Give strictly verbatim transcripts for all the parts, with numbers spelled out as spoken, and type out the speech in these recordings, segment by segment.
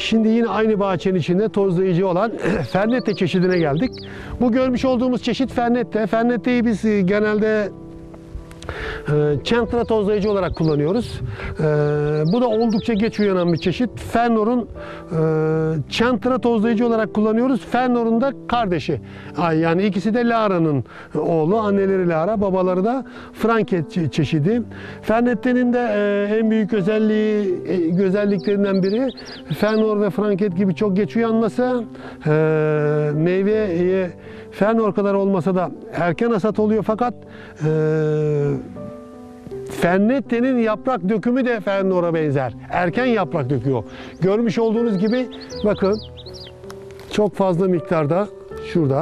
Şimdi yine aynı bahçenin içinde tozlayıcı olan Fernette çeşidine geldik. Bu görmüş olduğumuz çeşit Fernette. Fernette'yi biz genelde Chandler'a tozlayıcı olarak kullanıyoruz. Bu da oldukça geç uyanan bir çeşit. Fernor'un Chandler'a tozlayıcı olarak kullanıyoruz. Fernor'un da kardeşi. Yani ikisi de Lara'nın oğlu. Anneleri Lara, babaları da Franket çeşidi. Fernette'nin de en büyük özelliği, özelliklerinden biri Fernor ve Franket gibi çok geç uyanması. Meyveye Fernor kadar olmasa da erken hasat oluyor, fakat e, Fernette'nin yaprak dökümü de Fernor'a benzer. Erken yaprak döküyor. Görmüş olduğunuz gibi bakın, çok fazla miktarda şurada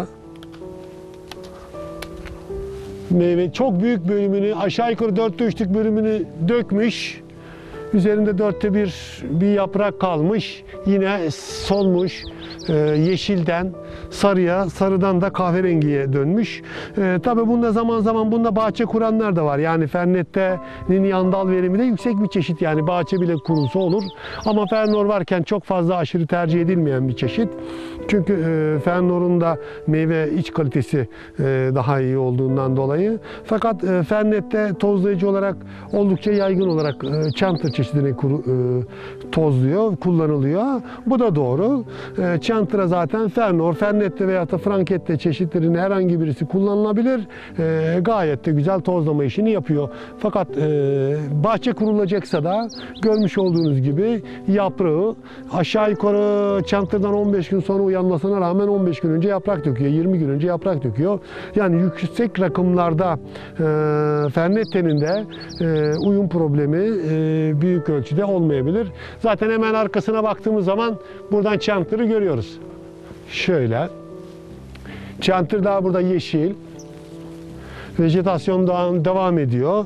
meyve, çok büyük bölümünü, aşağı yukarı dörtte üçlük bölümünü dökmüş. Üzerinde dörtte bir bir yaprak kalmış. Yine solmuş. Ee, yeşilden sarıya, sarıdan da kahverengiye dönmüş. Ee, tabii bunda zaman zaman bunda bahçe kuranlar da var. Yani Fernette'nin yandal verimi de yüksek bir çeşit. Yani bahçe bile kurulsa olur. Ama Fernor varken çok fazla aşırı tercih edilmeyen bir çeşit. Çünkü e, Fernor'un da meyve iç kalitesi e, daha iyi olduğundan dolayı. Fakat e, Fernette tozlayıcı olarak oldukça yaygın olarak e, Chandler çeşidine kuru, e, tozluyor, kullanılıyor. Bu da doğru. E, Chandler'a zaten Fernor, Fernette veya da Frankette çeşitlerinin herhangi birisi kullanılabilir. E, gayet de güzel tozlama işini yapıyor. Fakat e, bahçe kurulacaksa da görmüş olduğunuz gibi yaprağı aşağı yukarı Chandler'dan on beş gün sonra uyanmasına rağmen on beş gün önce yaprak döküyor, yirmi gün önce yaprak döküyor. Yani yüksek rakımlarda e, Fernette'nin de e, uyum problemi e, büyük ölçüde olmayabilir. Zaten hemen arkasına baktığımız zaman buradan Chandler'ı görüyoruz. Şöyle. Chandler daha burada yeşil. Vejetasyon daha devam ediyor.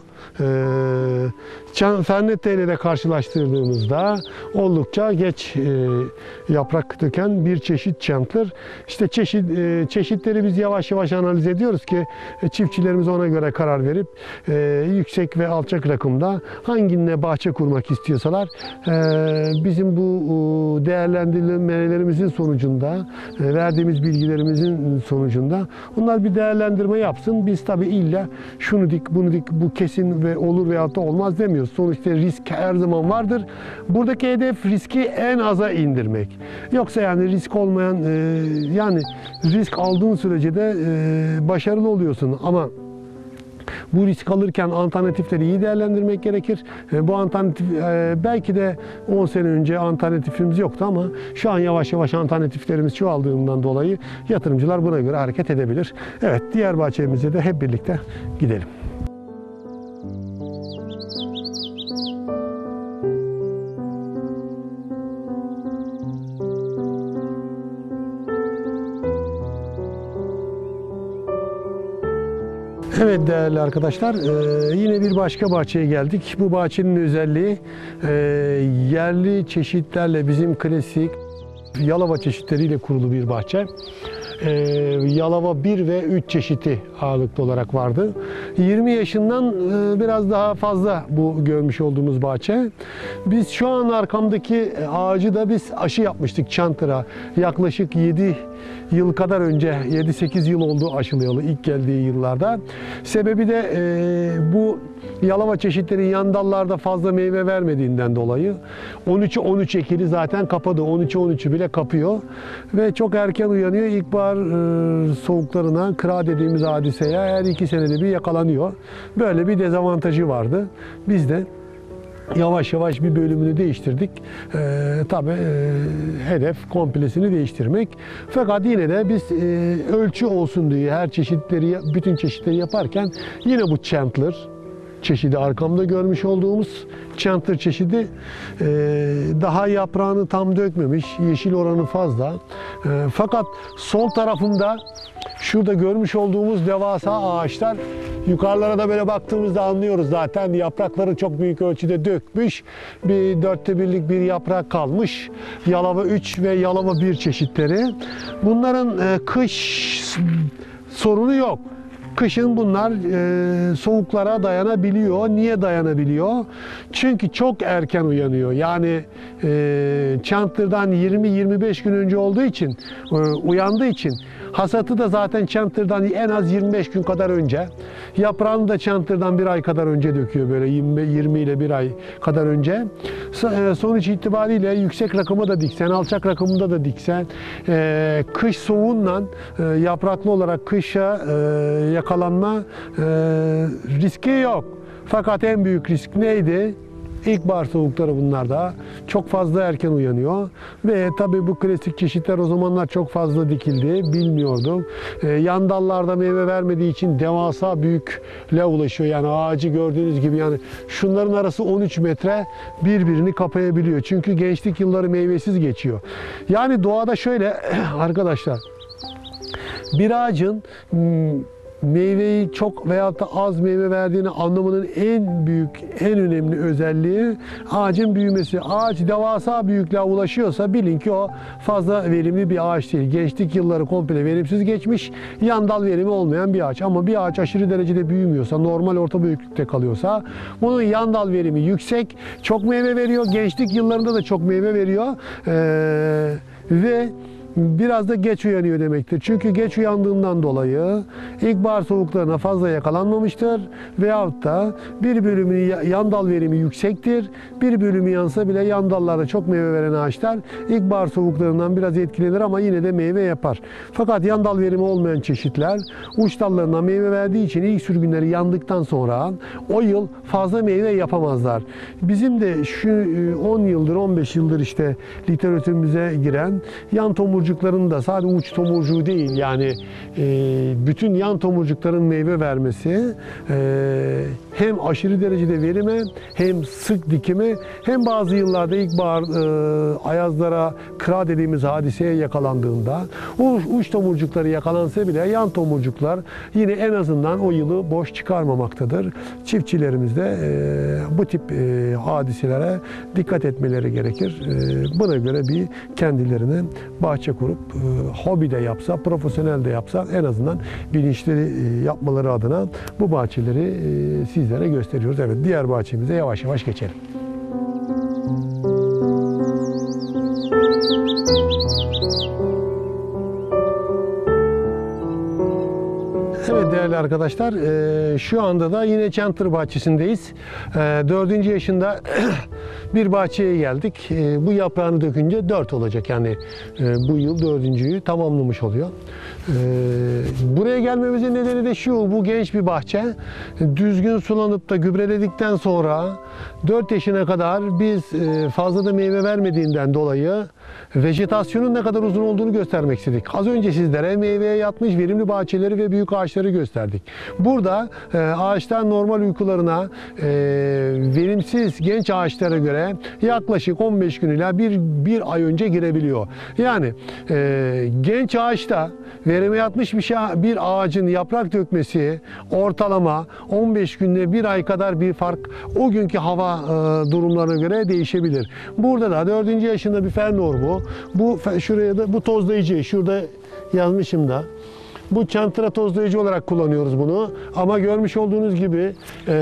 Ee, Fernette ile de karşılaştırdığımızda oldukça geç e, yaprak döken bir çeşit Chandler. İşte çeşit e, çeşitleri biz yavaş yavaş analiz ediyoruz ki e, çiftçilerimiz ona göre karar verip e, yüksek ve alçak rakımda hanginle bahçe kurmak istiyorsalar e, bizim bu e, değerlendirmelerimizin sonucunda e, verdiğimiz bilgilerimizin sonucunda onlar bir değerlendirme yapsın. Biz tabii illa şunu dik, bunu dik, bu kesin ve olur veyahut da olmaz demiyoruz. Sonuçta risk her zaman vardır. Buradaki hedef riski en aza indirmek. Yoksa yani risk olmayan, e, yani risk aldığın sürece de e, başarılı oluyorsun. Ama bu risk alırken alternatifleri iyi değerlendirmek gerekir. E, bu alternatif e, belki de on sene önce alternatifimiz yoktu ama şu an yavaş yavaş alternatiflerimiz çoğaldığından dolayı yatırımcılar buna göre hareket edebilir. Evet, diğer bahçemize de hep birlikte gidelim. Evet değerli arkadaşlar, e, yine bir başka bahçeye geldik. Bu bahçenin özelliği e, yerli çeşitlerle bizim klasik Yalova çeşitleriyle kurulu bir bahçe. Ee, Yalova bir ve üç çeşidi ağırlıklı olarak vardı. yirmi yaşından e, biraz daha fazla bu görmüş olduğumuz bahçe. Biz şu an arkamdaki ağacı da biz aşı yapmıştık Chandler'a. Yaklaşık yedi yıl kadar önce, yedi sekiz yıl oldu aşılayalı ilk geldiği yıllarda. Sebebi de e, bu Yalova çeşitleri yan dallarda fazla meyve vermediğinden dolayı on üçe on üç ekili zaten kapadı. on üçe on üçü bile kapıyor ve çok erken uyanıyor. İlkbahar e, soğuklarına, kıra dediğimiz hadiseye her iki senede bir yakalanıyor. Böyle bir dezavantajı vardı. Biz de yavaş yavaş bir bölümünü değiştirdik. Ee, tabii e, hedef komplesini değiştirmek. Fakat yine de biz e, ölçü olsun diye her çeşitleri, bütün çeşitleri yaparken yine bu Chandler çeşidi, arkamda görmüş olduğumuz Chandler çeşidi e, daha yaprağını tam dökmemiş, yeşil oranı fazla. E, fakat sol tarafımda şurada görmüş olduğumuz devasa ağaçlar, yukarılara da böyle baktığımızda anlıyoruz zaten yaprakları çok büyük ölçüde dökmüş. Bir dörtte birlik bir yaprak kalmış. Yalova üç ve Yalova bir çeşitleri. Bunların e, kış sorunu yok. Kışın bunlar e, soğuklara dayanabiliyor. Niye dayanabiliyor? Çünkü çok erken uyanıyor. Yani e, Çantır'dan yirmi yirmi beş gün önce olduğu için, e, uyandığı için hasatı da zaten Çantır'dan en az yirmi beş gün kadar önce. Yaprağını da Çantır'dan bir ay kadar önce döküyor, böyle yirmi, yirmi ile bir ay kadar önce. Sonuç itibariyle yüksek rakımı da diksen, alçak rakımında da diksen, e, kış soğuğunla e, yapraklı olarak kışa e, yakalanma e, riski yok. Fakat en büyük risk neydi? İlkbahar soğukları bunlarda. Çok fazla erken uyanıyor. Ve tabii bu klasik çeşitler o zamanlar çok fazla dikildi. Bilmiyorduk. Ee, yan dallarda meyve vermediği için devasa büyükle ulaşıyor. Yani ağacı gördüğünüz gibi, yani şunların arası on üç metre birbirini kapayabiliyor. Çünkü gençlik yılları meyvesiz geçiyor. Yani doğada şöyle arkadaşlar, bir ağacın meyveyi çok veyahut da az meyve verdiğini anlamanın en büyük, en önemli özelliği ağacın büyümesi. Ağaç devasa büyüklüğe ulaşıyorsa bilin ki o fazla verimli bir ağaç değil. Gençlik yılları komple verimsiz geçmiş, yan dal verimi olmayan bir ağaç. Ama bir ağaç aşırı derecede büyümüyorsa, normal orta büyüklükte kalıyorsa, bunun yan dal verimi yüksek, çok meyve veriyor. Gençlik yıllarında da çok meyve veriyor. Ee, ve biraz da geç uyanıyor demektir. Çünkü geç uyandığından dolayı ilkbahar soğuklarına fazla yakalanmamıştır. Veyahut da bir bölümü yan dal verimi yüksektir. Bir bölümü yansa bile yan dallarda çok meyve veren ağaçlar ilkbahar soğuklarından biraz etkilenir ama yine de meyve yapar. Fakat yan dal verimi olmayan çeşitler uç dallarından meyve verdiği için ilk sürgünleri yandıktan sonra o yıl fazla meyve yapamazlar. Bizim de şu on yıldır, on beş yıldır işte literatürümüze giren yan tomurcukların da sadece uç tomurcuğu değil, yani e, bütün yan tomurcukların meyve vermesi e, hem aşırı derecede verime, hem sık dikime, hem bazı yıllarda ilkbahar e, ayazlara, kıra dediğimiz hadiseye yakalandığında uç, uç tomurcukları yakalansa bile yan tomurcuklar yine en azından o yılı boş çıkarmamaktadır. Çiftçilerimiz de e, bu tip e, hadiselere dikkat etmeleri gerekir. E, buna göre bir kendilerine bahçe kurup e, hobi de yapsa, profesyonel de yapsa en azından bilinçli e, yapmaları adına bu bahçeleri e, sizlere gösteriyoruz. Evet, diğer bahçemize yavaş yavaş geçelim. Evet değerli arkadaşlar, e, şu anda da yine Çantır bahçesindeyiz. E, dördüncü yaşında bir bahçeye geldik. E, bu yaprağını dökünce dört olacak. Yani e, bu yıl dördüncüyü tamamlamış oluyor. E, buraya gelmemizin nedeni de şu: bu genç bir bahçe. Düzgün sulanıp da gübreledikten sonra dört yaşına kadar biz e, fazla da meyve vermediğinden dolayı vejetasyonun ne kadar uzun olduğunu göstermek istedik. Az önce sizlere meyveye yatmış verimli bahçeleri ve büyük ağaçları gösterdik. Burada e, ağaçlar normal uykularına e, verimsiz genç ağaçlara göre yaklaşık on beş gün ila bir, bir ay önce girebiliyor. Yani e, genç ağaçta verime yatmış bir, şey, bir ağacın yaprak dökmesi ortalama on beş günde bir ay kadar bir fark o günkü hava e, durumlarına göre değişebilir. Burada da dördüncü yaşında bir fernor bu. Bu şuraya da bu tozlayıcı, şurada yazmışım da. Bu çantıra tozlayıcı olarak kullanıyoruz bunu. Ama görmüş olduğunuz gibi e,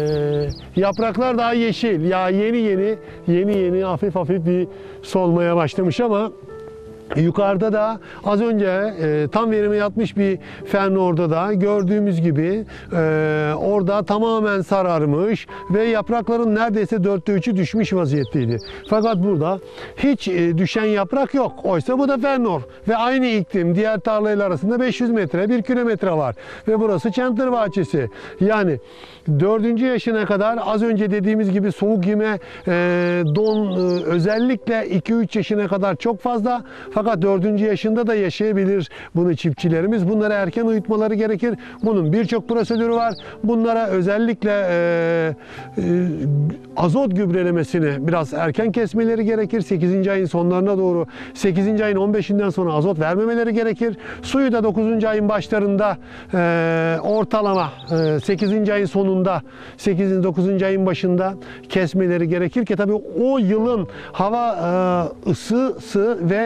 yapraklar daha yeşil. Ya yeni yeni yeni yeni hafif hafif bir solmaya başlamış ama yukarıda da az önce e, tam verime yatmış bir fernorda da gördüğümüz gibi e, orada tamamen sararmış ve yaprakların neredeyse dörtte üçü düşmüş vaziyetteydi. Fakat burada hiç e, düşen yaprak yok. Oysa bu da fernor ve aynı iklim, diğer tarlayla arasında beş yüz metre, bir kilometre var ve burası Çantır bahçesi. Yani dördüncü yaşına kadar az önce dediğimiz gibi soğuk yeme, e, don e, özellikle iki üç yaşına kadar çok fazla. Fakat dördüncü yaşında da yaşayabilir bunu çiftçilerimiz. Bunları erken uyutmaları gerekir. Bunun birçok prosedürü var. Bunlara özellikle e, e, azot gübrelemesini biraz erken kesmeleri gerekir. sekizinci ayın sonlarına doğru, sekizinci ayın on beşinden sonra azot vermemeleri gerekir. Suyu da dokuzuncu ayın başlarında e, ortalama e, sekizinci ayın sonunda, sekizinci dokuzuncu ayın başında kesmeleri gerekir ki tabii o yılın hava e, ısısı ve yağış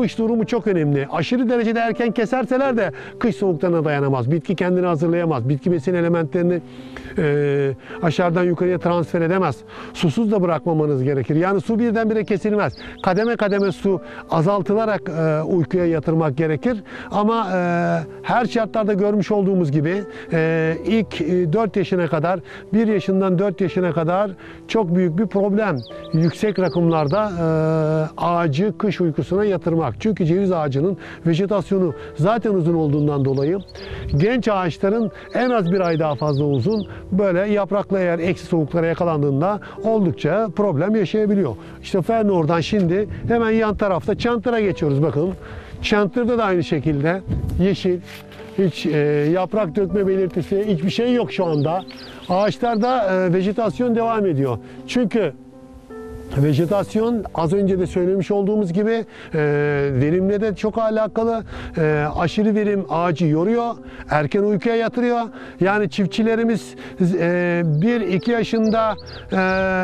Kış durumu çok önemli. Aşırı derecede erken keserseler de kış soğuklarına dayanamaz. Bitki kendini hazırlayamaz. Bitki besin elementlerini e, aşağıdan yukarıya transfer edemez. Susuz da bırakmamanız gerekir. Yani su birdenbire kesilmez. Kademe kademe su azaltılarak e, uykuya yatırmak gerekir. Ama e, her şartlarda görmüş olduğumuz gibi e, ilk e, dört yaşına kadar, bir yaşından dört yaşına kadar çok büyük bir problem. Yüksek rakımlarda e, ağacı kış uykusuna yatırmak. Çünkü ceviz ağacının vejetasyonu zaten uzun olduğundan dolayı genç ağaçların en az bir ay daha fazla uzun, böyle yaprakla eğer eksi soğuklara yakalandığında oldukça problem yaşayabiliyor. İşte Fernor'dan şimdi hemen yan tarafta Çantır'a geçiyoruz bakın. Çantır'da da aynı şekilde yeşil, hiç e, yaprak dökme belirtisi, hiçbir şey yok şu anda. Ağaçlarda e, vejetasyon devam ediyor. Çünkü vejetasyon az önce de söylemiş olduğumuz gibi e, verimle de çok alakalı. E, aşırı verim ağacı yoruyor, erken uykuya yatırıyor. Yani çiftçilerimiz e, bir iki yaşında e,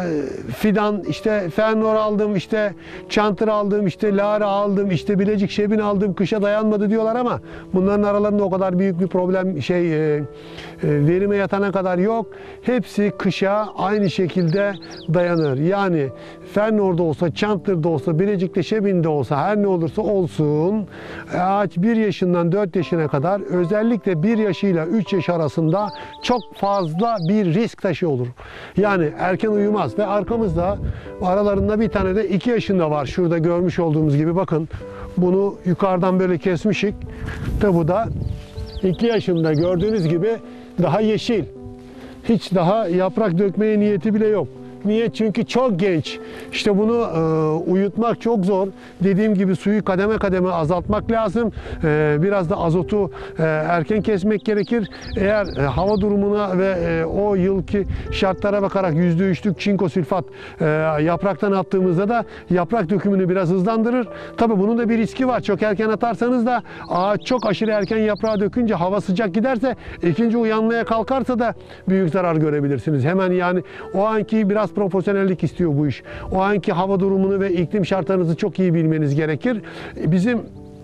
fidan, işte Fernor aldım, işte Çantır aldım, işte Lara aldım, işte Bilecik Şebin aldım, kışa dayanmadı diyorlar ama bunların aralarında o kadar büyük bir problem şey e, e, verime yatana kadar yok. Hepsi kışa aynı şekilde dayanır. Yani Fernor'da olsa, Çantır'da olsa, Bilecik'te, Şebin'de olsa, her ne olursa olsun ağaç bir yaşından dört yaşına kadar, özellikle bir yaşıyla üç yaş arasında çok fazla bir risk taşı olur. Yani erken uyumaz ve arkamızda aralarında bir tane de iki yaşında var. Şurada görmüş olduğumuz gibi bakın, bunu yukarıdan böyle kesmişik. Tabi bu da iki yaşında, gördüğünüz gibi daha yeşil. Hiç daha yaprak dökmeye niyeti bile yok. Niye? Çünkü çok genç. İşte bunu e, uyutmak çok zor. Dediğim gibi suyu kademe kademe azaltmak lazım. E, biraz da azotu e, erken kesmek gerekir. Eğer e, hava durumuna ve e, o yılki şartlara bakarak yüzde üçlük çinko sülfat e, yapraktan attığımızda da yaprak dökümünü biraz hızlandırır. Tabii bunun da bir riski var. Çok erken atarsanız da ağaç çok aşırı erken yaprağı dökünce, hava sıcak giderse, ikinci uyanmaya kalkarsa da büyük zarar görebilirsiniz. Hemen yani o anki biraz profesyonellik istiyor bu iş. O anki hava durumunu ve iklim şartlarınızı çok iyi bilmeniz gerekir. Bizim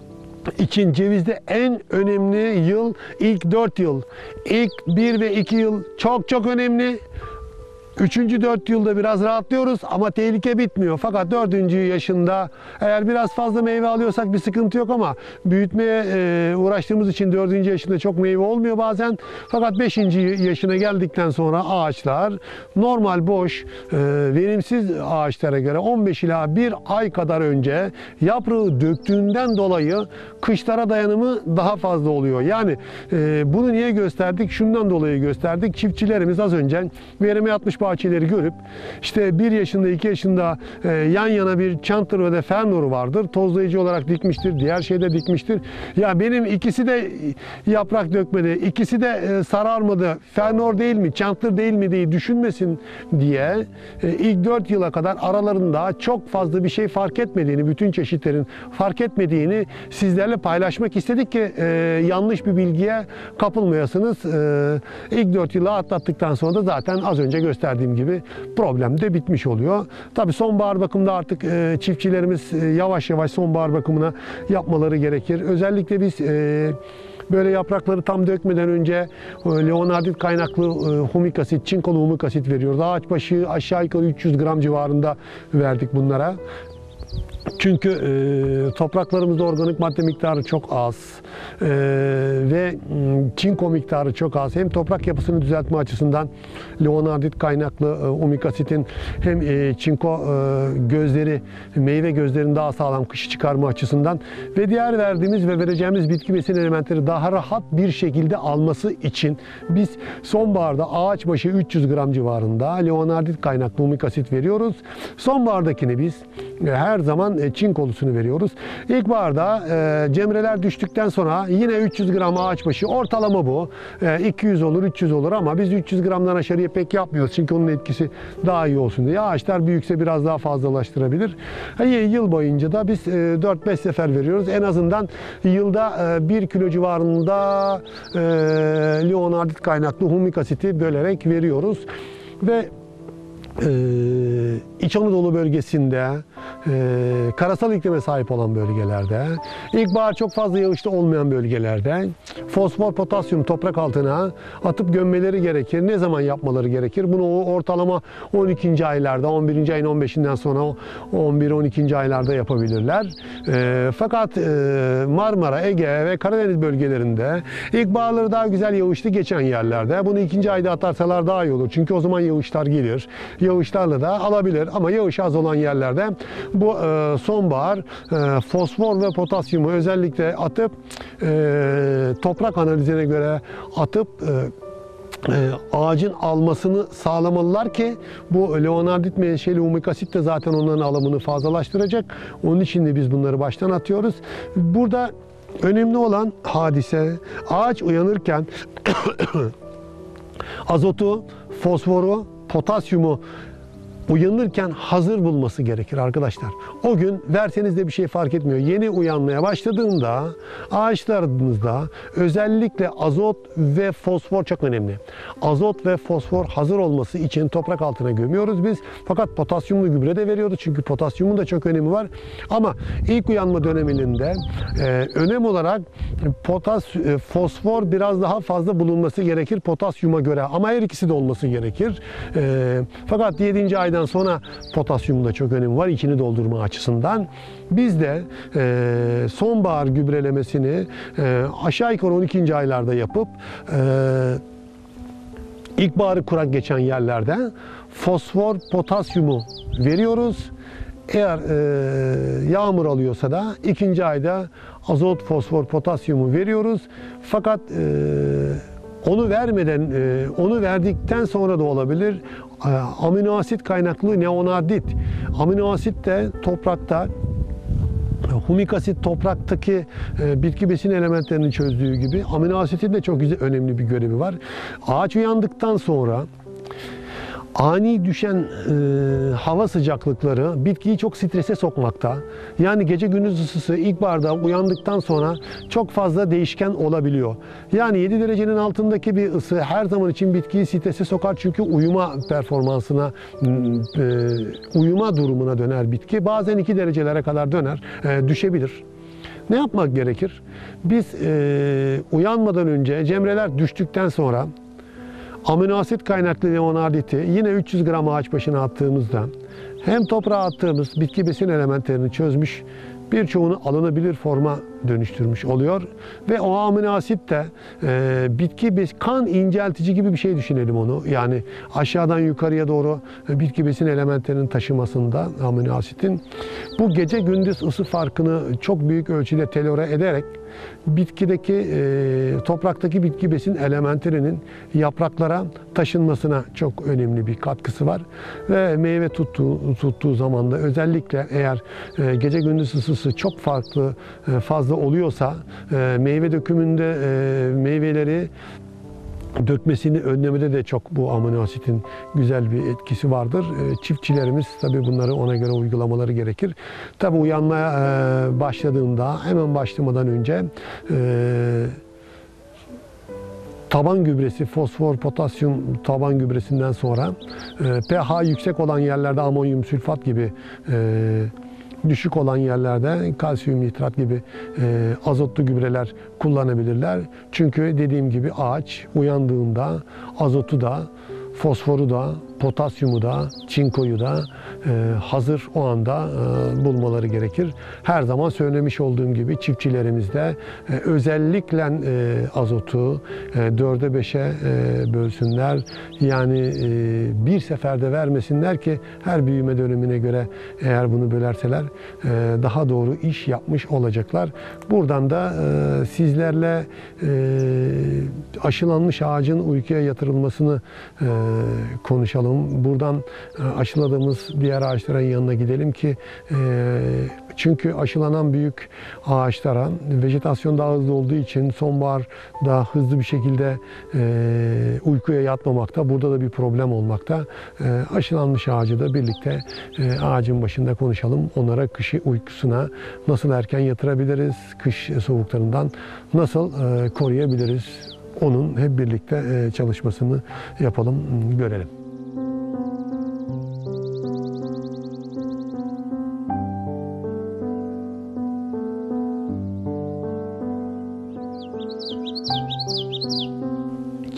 için cevizde en önemli yıl ilk dört yıl. İlk bir ve iki yıl çok çok önemli. Üçüncü, dört yılda biraz rahatlıyoruz ama tehlike bitmiyor. Fakat dördüncü yaşında eğer biraz fazla meyve alıyorsak bir sıkıntı yok ama büyütmeye e, uğraştığımız için dördüncü yaşında çok meyve olmuyor bazen. Fakat beşinci yaşına geldikten sonra ağaçlar normal boş, e, verimsiz ağaçlara göre on beş ila bir ay kadar önce yaprağı döktüğünden dolayı kışlara dayanımı daha fazla oluyor. Yani e, bunu niye gösterdik? Şundan dolayı gösterdik. Çiftçilerimiz az önce verime yatmış bahçeleri görüp işte bir yaşında, iki yaşında e, yan yana bir Çantır ve de Fernor vardır. Tozlayıcı olarak dikmiştir, diğer şeyde dikmiştir. Ya benim ikisi de yaprak dökmedi, ikisi de e, sararmadı, Fernor değil mi, Çantır değil mi diye düşünmesin diye e, ilk dört yıla kadar aralarında çok fazla bir şey fark etmediğini, bütün çeşitlerin fark etmediğini sizlerle paylaşmak istedik ki e, yanlış bir bilgiye kapılmayasınız. E, ilk dört yılı atlattıktan sonra da zaten az önce gösterdiğim gibi problem de bitmiş oluyor. Tabii sonbahar bakımında artık e, çiftçilerimiz e, yavaş yavaş sonbahar bakımına yapmaları gerekir. Özellikle biz e, böyle yaprakları tam dökmeden önce e, leonardit kaynaklı e, humik asit, çinkolu humik asit veriyoruz. Ağaç başı aşağı yukarı üç yüz gram civarında verdik bunlara. Çünkü e, topraklarımızda organik madde miktarı çok az e, ve çinko miktarı çok az. Hem toprak yapısını düzeltme açısından leonardit kaynaklı e, humik asitin hem e, çinko e, gözleri, meyve gözlerini daha sağlam kışı çıkarma açısından ve diğer verdiğimiz ve vereceğimiz bitki besin elementleri daha rahat bir şekilde alması için biz sonbaharda ağaç başı üç yüz gram civarında leonardit kaynaklı humik asit veriyoruz. Sonbahardakini biz e, her zaman e, çinkolusunu veriyoruz. İlkbaharda e, cemreler düştükten sonra yine üç yüz gram ağaç başı, ortalama bu. E, iki yüz olur, üç yüz olur ama biz üç yüz gramdan aşağıya pek yapmıyoruz. Çünkü onun etkisi daha iyi olsun diye. Ağaçlar büyükse biraz daha fazlalaştırabilir. E, yıl boyunca da biz e, dört beş sefer veriyoruz. En azından yılda e, bir kilo civarında e, leonardit kaynaklı humik asiti bölerek veriyoruz. Ve Ee, İç Anadolu bölgesinde e, karasal iklime sahip olan bölgelerde, ilkbahar çok fazla yağışlı olmayan bölgelerde fosfor, potasyum toprak altına atıp gömmeleri gerekir. Ne zaman yapmaları gerekir? Bunu ortalama on ikinci aylarda, on birinci ayın on beşinden sonra on bir on ikinci aylarda yapabilirler. E, fakat e, Marmara, Ege ve Karadeniz bölgelerinde ilkbaharları daha güzel yağışlı geçen yerlerde bunu ikinci ayda atarsalar daha iyi olur. Çünkü o zaman yağışlar gelir. Yağışlarla da alabilir ama yağış az olan yerlerde bu e, sonbahar e, fosfor ve potasyumu özellikle atıp e, toprak analizine göre atıp e, E, ağacın almasını sağlamalılar ki bu leonardit menşeli humik asit de zaten onların alımını fazlalaştıracak. Onun için de biz bunları baştan atıyoruz. Burada önemli olan hadise ağaç uyanırken azotu, fosforu, potasyumu uyanırken hazır bulması gerekir arkadaşlar. O gün verseniz de bir şey fark etmiyor. Yeni uyanmaya başladığında ağaçlarımızda özellikle azot ve fosfor çok önemli. Azot ve fosfor hazır olması için toprak altına gömüyoruz biz. Fakat potasyumlu gübre de veriyoruz. Çünkü potasyumun da çok önemi var. Ama ilk uyanma döneminde e, önem olarak potas, e, fosfor biraz daha fazla bulunması gerekir potasyuma göre. Ama her ikisi de olması gerekir. E, fakat yedinci ayda sonra potasyumun da çok önemi var içini doldurma açısından. Biz de e, sonbahar gübrelemesini e, aşağı yukarı on ikinci aylarda yapıp e, ilkbaharı kurak geçen yerlerde fosfor, potasyumu veriyoruz. Eğer e, yağmur alıyorsa da ikinci ayda azot, fosfor, potasyumu veriyoruz. Fakat e, onu vermeden, e, onu verdikten sonra da olabilir. Amino asit kaynaklı neonardit. Amino asit de toprakta, humik asit topraktaki bitki besin elementlerini çözdüğü gibi amino asitin de çok güzel, önemli bir görevi var. Ağaç uyandıktan sonra ani düşen e, hava sıcaklıkları bitkiyi çok strese sokmakta. Yani gece gündüz ısısı ilkbaharda uyandıktan sonra çok fazla değişken olabiliyor. Yani yedi derecenin altındaki bir ısı her zaman için bitkiyi strese sokar. Çünkü uyuma performansına, e, uyuma durumuna döner bitki. Bazen iki derecelere kadar döner, e, düşebilir. Ne yapmak gerekir? Biz e, uyanmadan önce cemreler düştükten sonra amino asit kaynaklı leonarditi yine üç yüz gram ağaç başına attığımızda hem toprağa attığımız bitki besin elementlerini çözmüş, birçoğunu alınabilir forma dönüştürmüş oluyor. Ve o amino asit de e, bitki bes kan inceltici gibi bir şey düşünelim onu. Yani aşağıdan yukarıya doğru e, bitki besin elementlerinin taşımasında amino asitin bu gece gündüz ısı farkını çok büyük ölçüde tolere ederek bitkideki e, topraktaki bitki besin elementlerinin yapraklara taşınmasına çok önemli bir katkısı var. Ve meyve tuttuğu, tuttuğu zaman da özellikle eğer e, gece gündüz ısısı çok farklı e, fazla oluyorsa e, meyve dökümünde e, meyveleri dökmesini önlemede de çok bu amino asitin güzel bir etkisi vardır. E, çiftçilerimiz tabii bunları ona göre uygulamaları gerekir. Tabii uyanmaya e, başladığında hemen başlamadan önce e, taban gübresi, fosfor, potasyum taban gübresinden sonra e, pH yüksek olan yerlerde amonyum sülfat gibi e, düşük olan yerlerde kalsiyum nitrat gibi e, azotlu gübreler kullanabilirler. Çünkü dediğim gibi ağaç uyandığında azotu da, fosforu da, potasyumu da, çinkoyu da e, hazır o anda e, bulmaları gerekir. Her zaman söylemiş olduğum gibi çiftçilerimiz de e, özellikle e, azotu e, dörde beşe e, bölsünler. Yani e, bir seferde vermesinler ki her büyüme dönemine göre eğer bunu bölerseler e, daha doğru iş yapmış olacaklar. Buradan da e, sizlerle e, aşılanmış ağacın uykuya yatırılmasını e, konuşalım. Buradan aşıladığımız diğer ağaçların yanına gidelim ki e, çünkü aşılanan büyük ağaçlara vejetasyon daha hızlı olduğu için sonbaharda hızlı bir şekilde e, uykuya yatmamakta. Burada da bir problem olmakta. E, aşılanmış ağacı da birlikte e, ağacın başında konuşalım. Onlara kış uykusuna nasıl erken yatırabiliriz? Kış soğuklarından nasıl e, koruyabiliriz? Onun hep birlikte e, çalışmasını yapalım, görelim.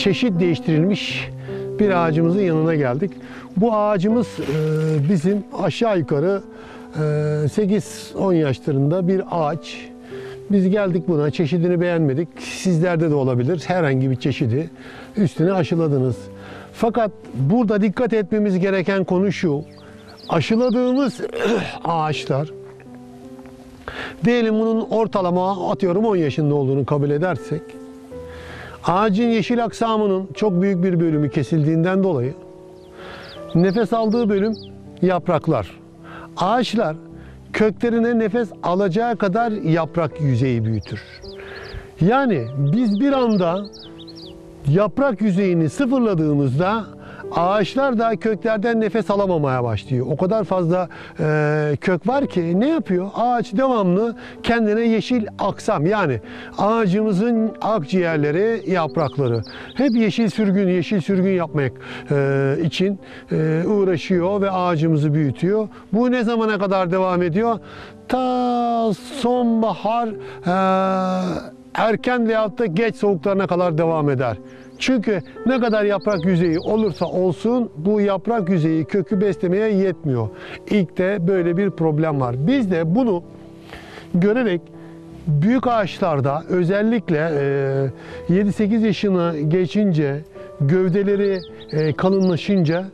çeşit değiştirilmiş bir ağacımızın yanına geldik. Bu ağacımız bizim aşağı yukarı sekiz on yaşlarında bir ağaç. Biz geldik buna, çeşidini beğenmedik. Sizlerde de olabilir, herhangi bir çeşidi üstüne aşıladınız. Fakat burada dikkat etmemiz gereken konu şu: aşıladığımız ağaçlar, diyelim bunun ortalama atıyorum on yaşında olduğunu kabul edersek, ağacın yeşil aksamının çok büyük bir bölümü kesildiğinden dolayı nefes aldığı bölüm yapraklar. Ağaçlar köklerine nefes alacağı kadar yaprak yüzeyi büyütür. Yani biz bir anda yaprak yüzeyini sıfırladığımızda ağaçlar da köklerden nefes alamamaya başlıyor. O kadar fazla e, kök var ki ne yapıyor? Ağaç devamlı kendine yeşil aksam, yani ağacımızın akciğerleri, yaprakları hep yeşil sürgün, yeşil sürgün yapmak e, için e, uğraşıyor ve ağacımızı büyütüyor. Bu ne zamana kadar devam ediyor? Ta sonbahar, e, erken veyahut da geç soğuklarına kadar devam eder. Çünkü ne kadar yaprak yüzeyi olursa olsun bu yaprak yüzeyi kökü beslemeye yetmiyor. İlk de böyle bir problem var. Biz de bunu görerek büyük ağaçlarda özellikle yedi sekiz yaşını geçince, gövdeleri kalınlaşınca,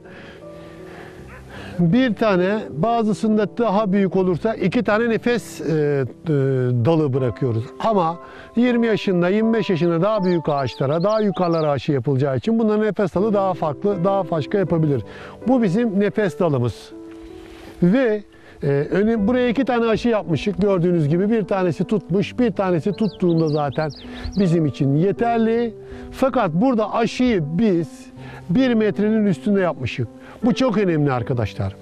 bir tane, bazısında daha büyük olursa iki tane nefes e, e, dalı bırakıyoruz. Ama yirmi yaşında, yirmi beş yaşında daha büyük ağaçlara, daha yukarılara aşı yapılacağı için bunların nefes dalı daha farklı, daha başka yapabilir. Bu bizim nefes dalımız. Ve e, önüm, buraya iki tane aşı yapmıştık gördüğünüz gibi. Bir tanesi tutmuş, bir tanesi tuttuğunda zaten bizim için yeterli. Fakat burada aşıyı biz bir metrenin üstünde yapmıştık. Bu çok önemli arkadaşlar.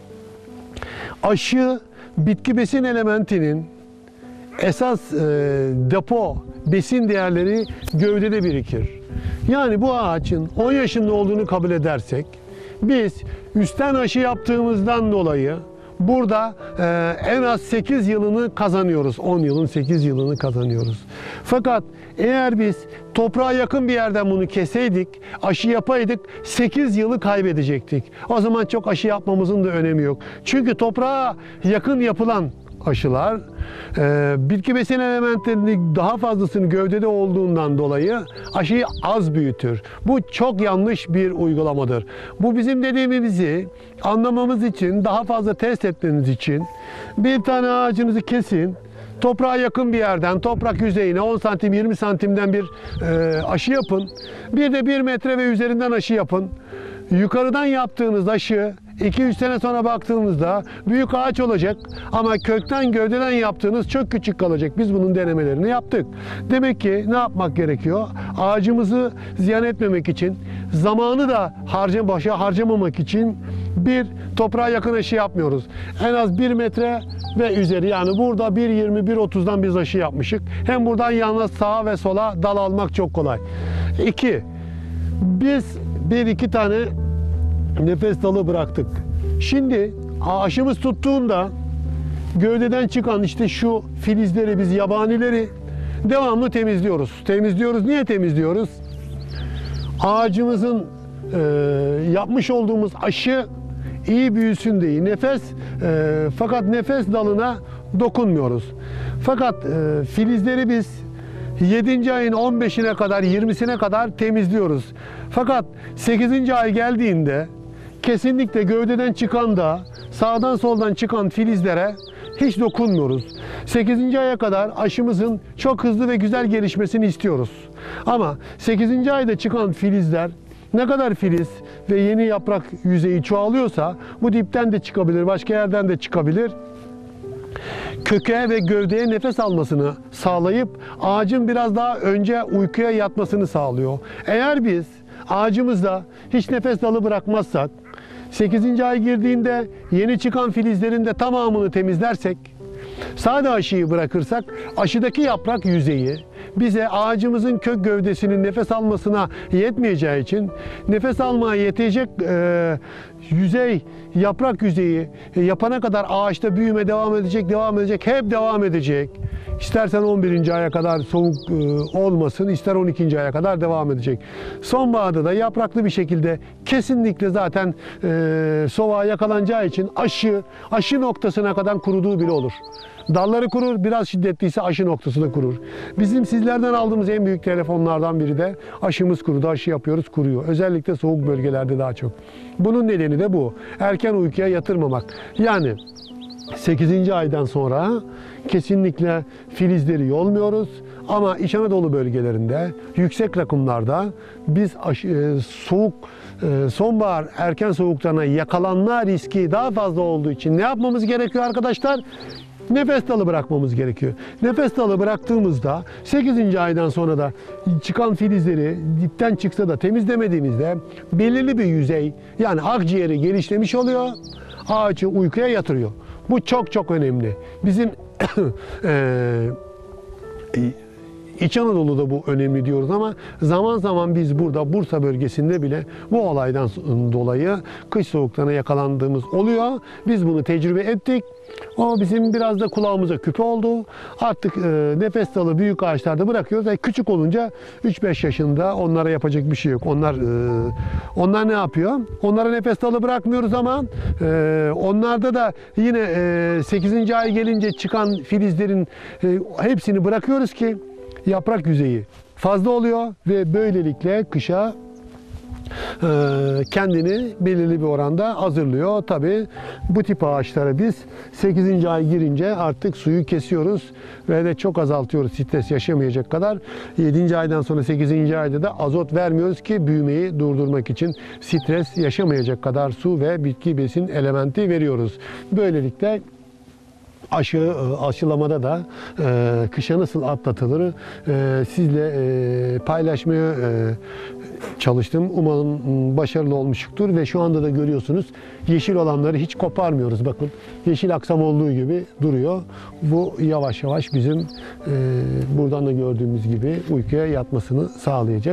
Aşı bitki besin elementinin esas e, depo besin değerleri gövdede birikir. Yani bu ağacın on yaşında olduğunu kabul edersek, biz üstten aşı yaptığımızdan dolayı burada e, en az sekiz yılını kazanıyoruz. on yılın sekiz yılını kazanıyoruz. Fakat eğer biz toprağa yakın bir yerden bunu keseydik, aşı yapaydık, sekiz yılı kaybedecektik. O zaman çok aşı yapmamızın da önemi yok. Çünkü toprağa yakın yapılan aşılar e, bitki besin elementlerinin daha fazlasını gövdede olduğundan dolayı aşıyı az büyütür. Bu çok yanlış bir uygulamadır. Bu bizim dediğimizi anlamamız için, daha fazla test etmeniz için bir tane ağacınızı kesin, toprağa yakın bir yerden, toprak yüzeyine on santim yirmi santimden bir e, aşı yapın. Bir de bir metre ve üzerinden aşı yapın. Yukarıdan yaptığınız aşı iki üç sene sonra baktığımızda büyük ağaç olacak ama kökten, gövdeden yaptığınız çok küçük kalacak. Biz bunun denemelerini yaptık. Demek ki ne yapmak gerekiyor? Ağacımızı ziyan etmemek için, zamanı da harca, başa harcamamak için bir toprağa yakın aşı yapmıyoruz. En az bir metre ve üzeri, yani burada bir yirmi bir otuzdan biz aşı yapmışık. Hem buradan yalnız sağa ve sola dal almak çok kolay. İki, biz bir iki tane nefes dalı bıraktık. Şimdi aşımız tuttuğunda gövdeden çıkan işte şu filizleri, biz yabanileri devamlı temizliyoruz. Temizliyoruz. Niye temizliyoruz? Ağacımızın e, yapmış olduğumuz aşı iyi büyüsün diye. Nefes e, fakat nefes dalına dokunmuyoruz. Fakat e, filizleri biz yedinci ayın on beşine kadar, yirmisine kadar temizliyoruz. Fakat sekizinci ay geldiğinde kesinlikle gövdeden çıkan da sağdan soldan çıkan filizlere hiç dokunmuyoruz. sekizinci aya kadar aşımızın çok hızlı ve güzel gelişmesini istiyoruz. Ama sekizinci ayda çıkan filizler, ne kadar filiz ve yeni yaprak yüzeyi çoğalıyorsa bu dipten de çıkabilir, başka yerden de çıkabilir. Köke ve gövdeye nefes almasını sağlayıp ağacın biraz daha önce uykuya yatmasını sağlıyor. Eğer biz ağacımızda hiç nefes dalı bırakmazsak, sekizinci ay girdiğinde yeni çıkan filizlerin de tamamını temizlersek, sade aşıyı bırakırsak aşıdaki yaprak yüzeyi bize ağacımızın kök gövdesinin nefes almasına yetmeyeceği için nefes almaya yetecek e, yüzey, yaprak yüzeyi e, yapana kadar ağaçta büyüme devam edecek, devam edecek, hep devam edecek. İstersen on birinci aya kadar soğuk e, olmasın, ister on ikinci aya kadar devam edecek. Sonbaharda da yapraklı bir şekilde kesinlikle zaten e, soğuğa yakalanacağı için aşı, aşı noktasına kadar kuruduğu bile olur. Dalları kurur, biraz şiddetliyse aşı noktası da kurur. Bizim sizlerden aldığımız en büyük telefonlardan biri de aşımız kurudu, aşı yapıyoruz, kuruyor. Özellikle soğuk bölgelerde daha çok. Bunun nedeni de bu. Erken uykuya yatırmamak. Yani sekizinci aydan sonra kesinlikle filizleri yolmuyoruz. Ama İç Anadolu bölgelerinde, yüksek rakımlarda biz aşı, e, soğuk, e, sonbahar erken soğuklarına yakalanma riski daha fazla olduğu için ne yapmamız gerekiyor arkadaşlar? Nefes dalı bırakmamız gerekiyor. Nefes dalı bıraktığımızda sekizinci aydan sonra da çıkan filizleri dipten çıksa da temizlemediğimizde belirli bir yüzey, yani akciğeri genişlemiş oluyor. Ağacı uykuya yatırıyor. Bu çok çok önemli. Bizim e, İç Anadolu'da bu önemli diyoruz ama zaman zaman biz burada Bursa bölgesinde bile bu olaydan dolayı kış soğuklarına yakalandığımız oluyor. Biz bunu tecrübe ettik. O bizim biraz da kulağımıza küpe oldu. Artık e, nefes dalı büyük ağaçlarda bırakıyoruz. E, küçük olunca üç beş yaşında onlara yapacak bir şey yok. Onlar e, onlar ne yapıyor? Onlara nefes dalı bırakmıyoruz ama e, onlarda da yine e, sekizinci ay gelince çıkan filizlerin e, hepsini bırakıyoruz ki yaprak yüzeyi fazla oluyor ve böylelikle kışa kendini belirli bir oranda hazırlıyor. Tabii bu tip ağaçlara biz sekizinci ay girince artık suyu kesiyoruz ve de çok azaltıyoruz, stres yaşamayacak kadar. yedinci aydan sonra sekizinci ayda da azot vermiyoruz ki büyümeyi durdurmak için stres yaşamayacak kadar su ve bitki besin elementi veriyoruz. Böylelikle aşı, aşılamada da e, kışa nasıl atlatılır e, sizle e, paylaşmaya e, çalıştım. Umarım başarılı olmuştur ve şu anda da görüyorsunuz yeşil olanları hiç koparmıyoruz. Bakın yeşil aksam olduğu gibi duruyor. Bu yavaş yavaş bizim e, buradan da gördüğümüz gibi uykuya yatmasını sağlayacak.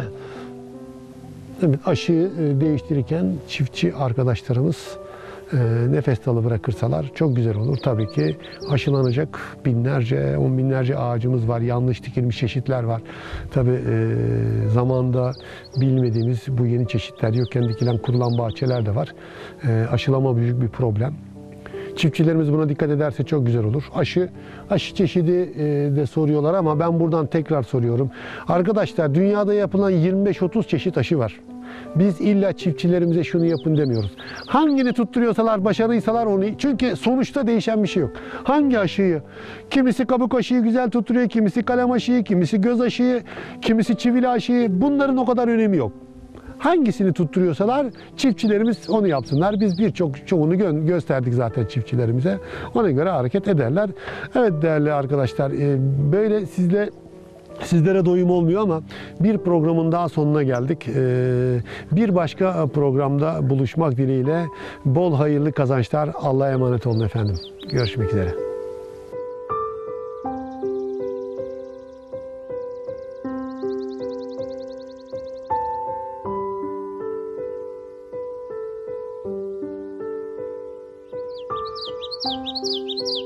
Evet, aşıyı değiştirirken çiftçi arkadaşlarımız nefes dalı bırakırsalar çok güzel olur. Tabii ki aşılanacak binlerce, on binlerce ağacımız var. Yanlış dikilmiş çeşitler var. Tabii e, zamanda bilmediğimiz bu yeni çeşitler yokken dikilen kurulan bahçeler de var. E, aşılama büyük bir problem. Çiftçilerimiz buna dikkat ederse çok güzel olur. Aşı, aşı çeşidi de soruyorlar ama ben buradan tekrar soruyorum. Arkadaşlar dünyada yapılan yirmi beş otuz çeşit aşı var. Biz illa çiftçilerimize şunu yapın demiyoruz. Hangini tutturuyorsalar, başarıysalar onu. Çünkü sonuçta değişen bir şey yok. Hangi aşıyı? Kimisi kabuk aşıyı güzel tutturuyor, kimisi kalem aşıyı, kimisi göz aşıyı, kimisi çivili aşıyı. Bunların o kadar önemi yok. Hangisini tutturuyorsalar çiftçilerimiz onu yapsınlar. Biz birçok çoğunu gö gösterdik zaten çiftçilerimize. Ona göre hareket ederler. Evet değerli arkadaşlar, böyle sizle sizlere doyum olmuyor ama bir programın daha sonuna geldik. Bir başka programda buluşmak dileğiyle bol hayırlı kazançlar. Allah'a emanet olun efendim. Görüşmek üzere. Thank you.